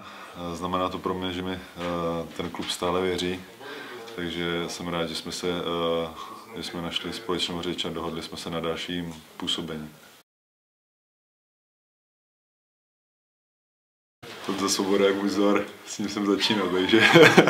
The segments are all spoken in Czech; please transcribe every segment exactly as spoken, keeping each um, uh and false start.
znamená to pro mě, že mi ten klub stále věří, takže jsem rád, že jsme, se, že jsme našli společnou řeč a dohodli jsme se na dalším působení. Toto Svoboda je můj vzor, s ním jsem začínal, takže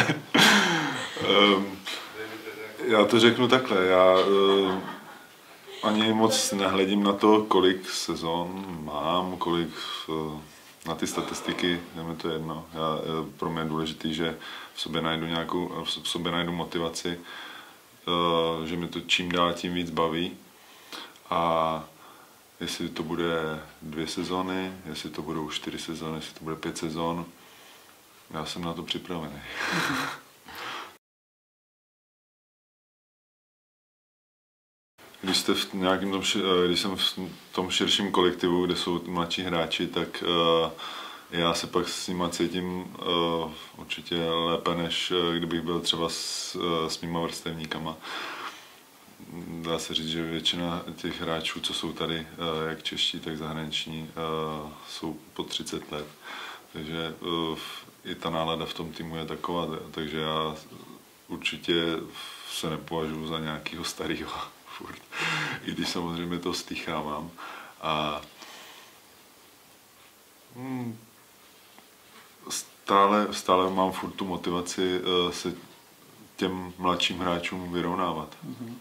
já to řeknu takhle, já ani moc nehledím na to, kolik sezon mám, kolik na ty statistiky, je mi to jedno. Já, pro mě je důležité, že v sobě najdu nějakou, v sobě najdu motivaci, že mi to čím dál tím víc baví. A jestli to bude dvě sezóny, jestli to budou čtyři sezóny, jestli to bude pět sezón, já jsem na to připravený. Když jste v nějakým tom, když jsem v tom širším kolektivu, kde jsou mladší hráči, tak uh, já se pak s nima cítím uh, určitě lépe, než kdybych byl třeba s, uh, s mýma vrstevníkama. Dá se říct, že většina těch hráčů, co jsou tady, uh, jak čeští, tak zahraniční, uh, jsou po třicet let. Takže uh, i ta nálada v tom týmu je taková, takže já určitě se nepovažuji za nějakého starého. Furt. I když samozřejmě to stýchávám. A hmm, stále, stále mám furt tu motivaci uh, se těm mladším hráčům vyrovnávat. Mm-hmm.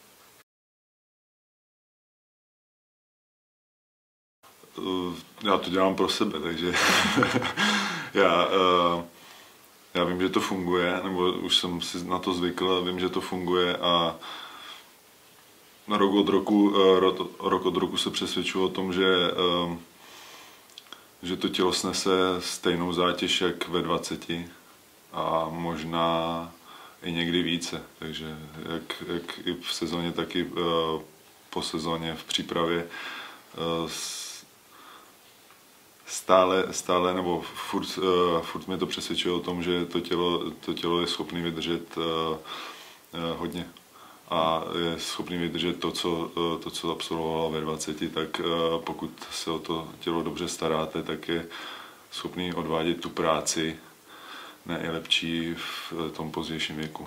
uh, já to dělám pro sebe, takže já, uh, já vím, že to funguje, nebo už jsem si na to zvykl, vím, že to funguje a Rok od roku, rok od roku se přesvědčuji o tom, že, že to tělo snese stejnou zátěž jak ve dvaceti a možná i někdy více. Takže jak, jak i v sezóně, tak i po sezóně v přípravě stále, stále nebo furt, furt mě to přesvědčuje o tom, že to tělo, to tělo je schopné vydržet hodně. A je schopný vydržet to, co, to, co absolvovala ve dvaceti, tak pokud se o to tělo dobře staráte, tak je schopný odvádět tu práci nejlepší v tom pozdějším věku.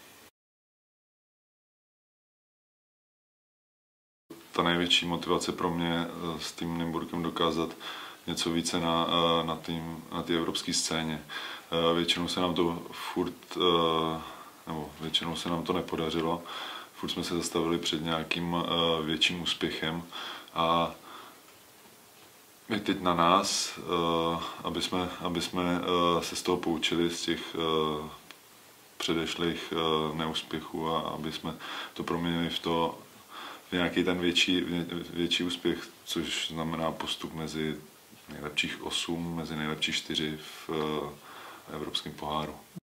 Ta největší motivace pro mě s tím Nymburkem dokázat něco více na, na tým, na té evropské scéně. Většinou se nám to furt nebo většinou se nám to nepodařilo. Furt jsme se zastavili před nějakým uh, větším úspěchem a je teď na nás, uh, aby jsme, aby jsme uh, se z toho poučili, z těch uh, předešlých uh, neúspěchů a aby jsme to proměnili v, to, v nějaký ten větší, větší úspěch, což znamená postup mezi nejlepších osm, mezi nejlepší čtyři v uh, evropském poháru.